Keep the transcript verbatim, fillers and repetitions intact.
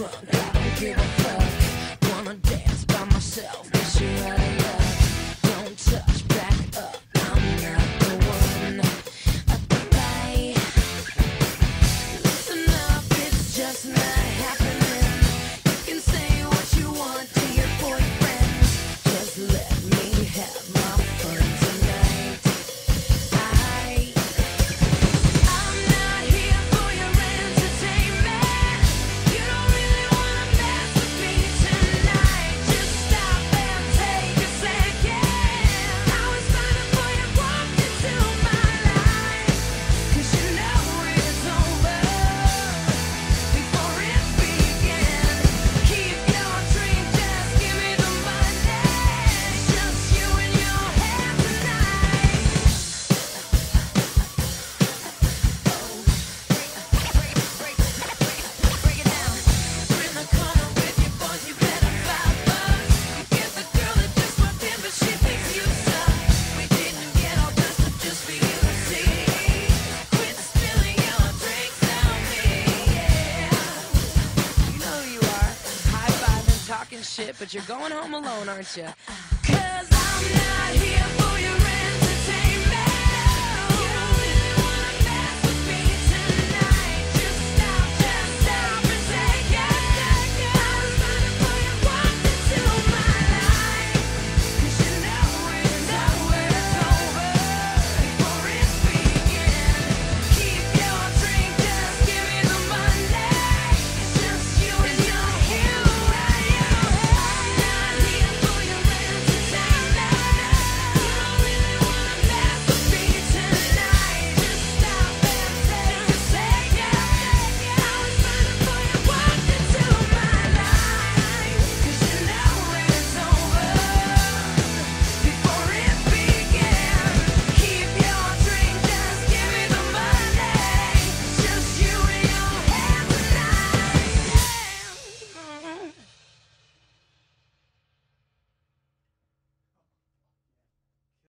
drunk, I don't give a fuck. Wanna dance by myself, but you're out of luck. Don't touch, back up, I'm not the one. Bye. Listen up, it's just not happening. You can say what you want to your boyfriend. Just let me have my fun tonight. I, I'm not here for your entertainment. You don't really wanna mess with me tonight. Just stop and take a second. I was fine before you walked into my life. 'Cause you know it's over before it began. Keep your drink, just give me the money. Just you and your head tonight. Break it down. We're in the corner with your boys, you better vibe up. You get the girl that just walked in, but she thinks you suck. We didn't get all dressed up just for you to see. Quit spilling your drinks on me, yeah. You know who you are. High-fiving, talking shit, but you're going home alone, aren't you?